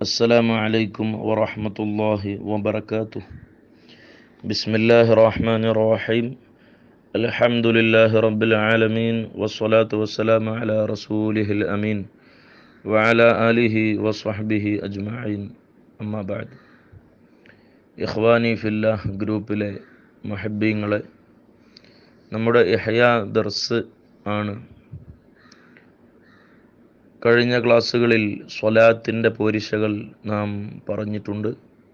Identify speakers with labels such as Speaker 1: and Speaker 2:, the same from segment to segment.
Speaker 1: السلام عليكم ورحمة الله وبركاته. بسم الله الرحمن الرحيم. الحمد لله رب العالمين والصلاة والسلام على رسوله الأمين وعلى آله وصحبه أجمعين. أما بعد. إخواني في الله ഗ്രൂപ്പിലെ മുഹബ്ബീങ്ങളെ, നമ്മുടെ ഇഹ്യാ ദർസ് ആണ്. കഴിഞ്ഞ ക്ലാസ്സുകളിൽ സ്വലാത്തിൻ്റെ പോരിശകൾ നാം പറഞ്ഞിട്ടുണ്ട്.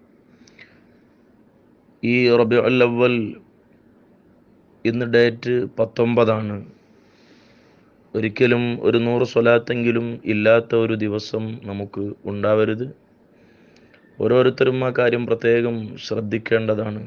Speaker 1: ഈ റബീഉൽ അവ്വൽ ഇന്ന് ഡേറ്റ് 19. ഒരിക്കലും ഒരു 100 സ്വലാത്തെങ്കിലും ഇല്ലാത്ത ഒരു ദിവസം നമുക്ക് ഉണ്ടാവരുത്. ഓരോരുത്തരും ആ കാര്യം പ്രത്യേകം ശ്രദ്ധിക്കേണ്ടതാണ്.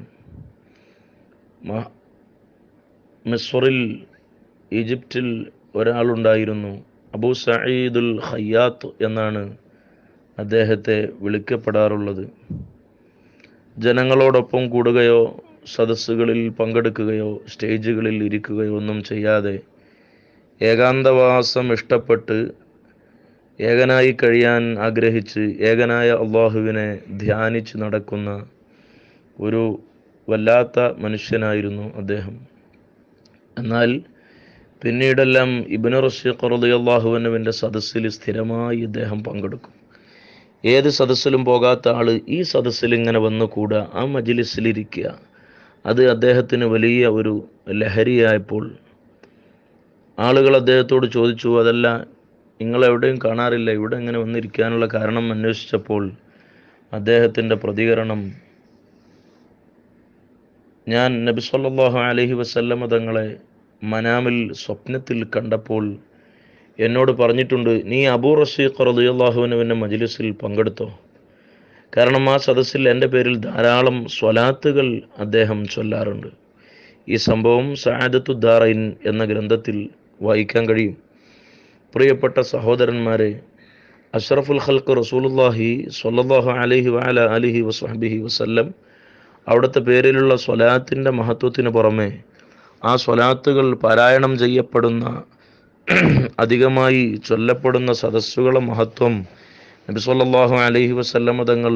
Speaker 1: മിസ്റിൽ, ഈജിപ്തിൽ ഒരാളുണ്ടായിരുന്നു. അബൂ സഈദുൽ ഖയ്യാത്ത് എന്നാണ് അദ്ദേഹത്തെ വിളിക്കപ്പെടാറുള്ളത്. ജനങ്ങളോടൊപ്പം കൂടുകയോ സദസ്സുകളിൽ പങ്കെടുക്കുകയോ സ്റ്റേജുകളിൽ ഇരിക്കുകയോ ഒന്നും ചെയ്യാതെ ഏകാന്തവാസം ഇഷ്ടപ്പെട്ട് ഏകനായി കഴിയാൻ ആഗ്രഹിച്ച് ഏകനായ അള്ളാഹുവിനെ ധ്യാനിച്ച് നടക്കുന്ന ഒരു വല്ലാത്ത മനുഷ്യനായിരുന്നു അദ്ദേഹം. എന്നാൽ പിന്നീടെല്ലാം ഇബ്നു റശീഖ് റളിയല്ലാഹു അൻഹുവിൻ്റെ സദസ്സിൽ സ്ഥിരമായി ഇദ്ദേഹം പങ്കെടുക്കും. ഏത് സദസ്സിലും പോകാത്ത ആൾ ഈ സദസ്സിൽ ഇങ്ങനെ വന്നുകൂടുക, ആ മജ്ലിസിലിരിക്കുക, അത് അദ്ദേഹത്തിന് വലിയ ഒരു ലഹരിയായപ്പോൾ ആളുകൾ അദ്ദേഹത്തോട് ചോദിച്ചു, അതല്ല നിങ്ങളെവിടെയും കാണാറില്ല, ഇവിടെ ഇങ്ങനെ വന്നിരിക്കാനുള്ള കാരണം അന്വേഷിച്ചപ്പോൾ അദ്ദേഹത്തിൻ്റെ പ്രതികരണം, ഞാൻ നബി സല്ലല്ലാഹു അലൈഹി വസല്ലമ തങ്ങളെ മനാമിൽ സ്വപ്നത്തിൽ കണ്ടപ്പോൾ എന്നോട് പറഞ്ഞിട്ടുണ്ട്, നീ അബൂ റശീഖ് റളിയല്ലാഹു അൻഹുവിൻ്റെ മജ്ലിസിൽ പങ്കെടുത്തോ. കാരണം ആ സദസ്സിൽ എൻ്റെ പേരിൽ ധാരാളം സ്വലാത്തുകൾ അദ്ദേഹം ചൊല്ലാറുണ്ട്. ഈ സംഭവം സഅദത്തുദ്ദാറൈൻ എന്ന ഗ്രന്ഥത്തിൽ വായിക്കാൻ കഴിയും. പ്രിയപ്പെട്ട സഹോദരന്മാരെ, അഷ്റഫുൽ ഖൽഖ് റസൂലുള്ളാഹി സ്വല്ലല്ലാഹു അലൈഹി വഅല ആലിഹി വസഹ്ബിഹി വസല്ലം അവിടുത്തെ പേരിലുള്ള സ്വലാത്തിൻ്റെ മഹത്വത്തിന് പുറമെ ആ സ്വലാത്തുകൾ പാരായണം ചെയ്യപ്പെടുന്ന, അധികമായി ചൊല്ലപ്പെടുന്ന സദസ്സുകളുടെ മഹത്വം നബി സല്ലല്ലാഹു അലൈഹി വസല്ലമ തങ്ങൾ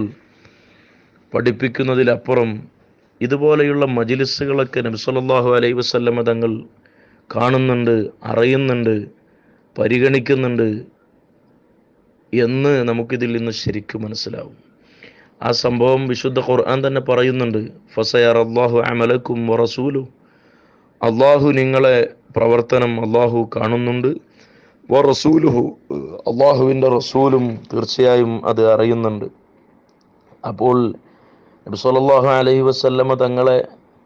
Speaker 1: പഠിപ്പിക്കുന്നതിലപ്പുറം ഇതുപോലെയുള്ള മജ്ലിസുകളൊക്കെ നബി സല്ലല്ലാഹു അലൈഹി വസല്ലമ തങ്ങൾ കാണുന്നുണ്ട്, അറിയുന്നുണ്ട്, പരിഗണിക്കുന്നുണ്ട് എന്ന് നമുക്കിതിൽ നിന്ന് ശരിക്കും മനസ്സിലാവും. ആ സംഭവം വിശുദ്ധ ഖുർആൻ തന്നെ പറയുന്നുണ്ട്, ഫസയറല്ലാഹു അമലക്കും വറസൂലു, അള്ളാഹു നിങ്ങളെ പ്രവർത്തനം അള്ളാഹു കാണുന്നുണ്ട്, വറസൂലുഹു, അള്ളാഹുവിൻ്റെ റസൂലും തീർച്ചയായും അത് അറിയുന്നുണ്ട്. അപ്പോൾ നബി സല്ലല്ലാഹു അലൈഹി വസല്ലമ തങ്ങളെ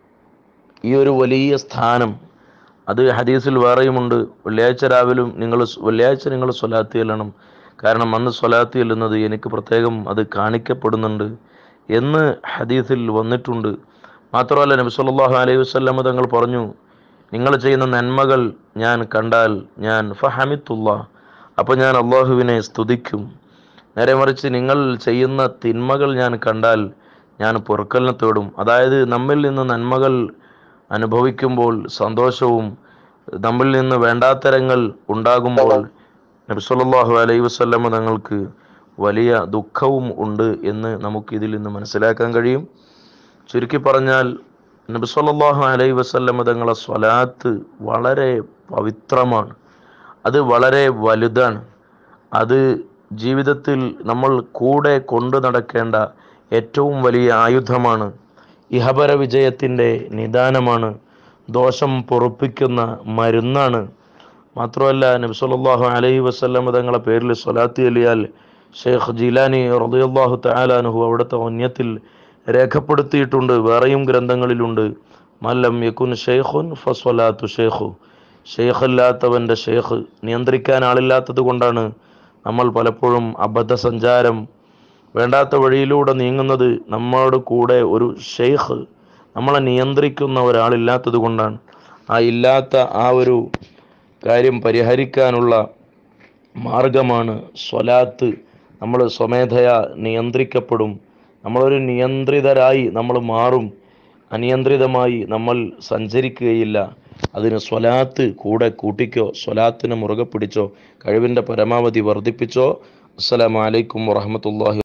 Speaker 1: ഈ ഒരു വലിയ സ്ഥാനം, അത് ഹദീസിൽ വേറെയുമുണ്ട്, വെള്ളിയാഴ്ച നിങ്ങൾ സ്വലാത്ത് ചെല്ലണം, കാരണം അന്ന് സ്വലാത്ത് ചെല്ലുന്നത് എനിക്ക് പ്രത്യേകം അത് കാണിക്കപ്പെടുന്നുണ്ട് എന്ന് ഹദീസിൽ വന്നിട്ടുണ്ട്. മാത്രമല്ല നബി സല്ലല്ലാഹു അലൈഹി വസല്ലമ തങ്ങൾ പറഞ്ഞു, നിങ്ങൾ ചെയ്യുന്ന നന്മകൾ ഞാൻ കണ്ടാൽ ഞാൻ ഫഹമിത്തുല്ലാഹ്, അപ്പോൾ ഞാൻ അള്ളാഹുവിനെ സ്തുതിക്കും. നേരെ മറിച്ച് നിങ്ങൾ ചെയ്യുന്ന തിന്മകൾ ഞാൻ കണ്ടാൽ ഞാൻ പൊറുക്കലിനെ തേടും. അതായത് നമ്മിൽ നിന്ന് നന്മകൾ അനുഭവിക്കുമ്പോൾ സന്തോഷവും നമ്മിൽ നിന്ന് വേണ്ടാത്തരങ്ങൾ ഉണ്ടാകുമ്പോൾ നബി സല്ലല്ലാഹു അലൈഹി വസല്ലമ തങ്ങൾക്ക് വലിയ ദുഃഖവും ഉണ്ട് എന്ന് നമുക്കിതിൽ നിന്ന് മനസ്സിലാക്കാൻ കഴിയും. ചുരുക്കി പറഞ്ഞാൽ നബി സല്ലല്ലാഹു അലൈഹി വസല്ലമ തങ്ങളെ സ്വലാത്ത് വളരെ പവിത്രമാണ്, അത് വളരെ വലുതാണ്, അത് ജീവിതത്തിൽ നമ്മൾ കൂടെ കൊണ്ടു നടക്കേണ്ട ഏറ്റവും വലിയ ആയുധമാണ്, ഇഹപര വിജയത്തിൻ്റെ നിദാനമാണ്, ദോഷം പൊറുപ്പിക്കുന്ന മരുന്നാണ്. മാത്രമല്ല നബി സല്ലല്ലാഹു അലൈഹി വസല്ലമ തങ്ങളെ പേരിൽ സ്വലാത്ത് ചൊല്ലിയാൽ ഷെയ്ഖ് ജീലാനി റളിയല്ലാഹു തആല അൻഹു അവിടുത്തെ വന്യത്തിൽ രേഖപ്പെടുത്തിയിട്ടുണ്ട്, വേറെയും ഗ്രന്ഥങ്ങളിലുണ്ട്, മല്ലം യകുൻ ഷെയ്ഖുൻ ഫസ്വലാത്തു ഷെയ്ഖു, ഷെയ്ഖല്ലാത്തവൻ്റെ ഷെയ്ഖ്. നിയന്ത്രിക്കാൻ ആളില്ലാത്തത് കൊണ്ടാണ് നമ്മൾ പലപ്പോഴും അബദ്ധസഞ്ചാരം, വേണ്ടാത്ത വഴിയിലൂടെ നീങ്ങുന്നത്. നമ്മളോട് കൂടെ ഒരു ഷെയ്ഖ്, നമ്മളെ നിയന്ത്രിക്കുന്ന ഒരാളില്ലാത്തത് കൊണ്ടാണ്. ആ ഇല്ലാത്ത ആ ഒരു കാര്യം പരിഹരിക്കാനുള്ള മാർഗമാണ് സ്വലാത്ത്. നമ്മൾ സ്വമേധയാ നിയന്ത്രിക്കപ്പെടും, നമ്മളൊരു നിയന്ത്രിതരായി നമ്മൾ മാറും, അനിയന്ത്രിതമായി നമ്മൾ സഞ്ചരിക്കുകയില്ല. അതിന് സ്വലാത്ത് കൂടെ കൂട്ടിക്കോ, സ്വലാത്തിനെ മുറുകെ പിടിച്ചോ, കഴിവിൻ്റെ പരമാവധി വർദ്ധിപ്പിച്ചോ. അസ്സലാമു അലൈക്കും വറഹ്മത്തുള്ളാഹി